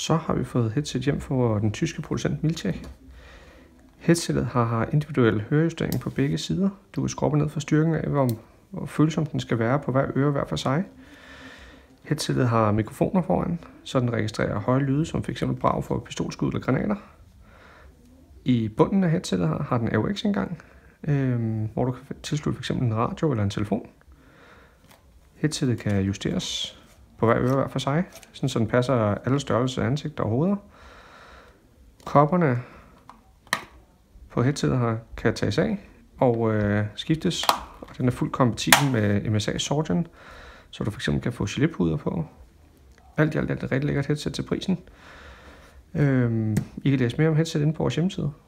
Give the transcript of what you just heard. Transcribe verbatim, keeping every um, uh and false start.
Så har vi fået headset hjem fra den tyske producent Miltech. Headsetet har individuel hørejustering på begge sider. Du kan skrue ned for styrken af, hvor, hvor følsom den skal være på hver øre hver for sig. Headsetet har mikrofoner foran, så den registrerer høje lyde, som f.eks. brag for pistolskud eller granater. I bunden af headsetet har, har den A U X-indgang, øh, hvor du kan tilslutte f.eks. en radio eller en telefon. Headsetet kan justeres på hver øre hver for sig, sådan så den passer alle størrelser af ansigter og hoveder. Kopperne på headsetet her kan tages af og øh, skiftes, og den er fuldt kompatibel med M S A Sorgen, så du fx kan få geléppuder på. Alt i alt er det rigtig lækkert headset til prisen. Øhm, I kan læse mere om headset inde på vores hjemmeside.